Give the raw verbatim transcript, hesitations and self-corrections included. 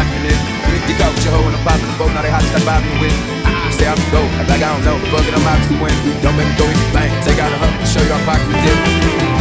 popping it. You caught with your hoe and I'm popping the boat, now they hot step out in the wind. Say I'm dope, act like I don't know, fuck it, I'm obviously winning. Don't make me go eat the bank, take out a hump, show you I'm pocket dip.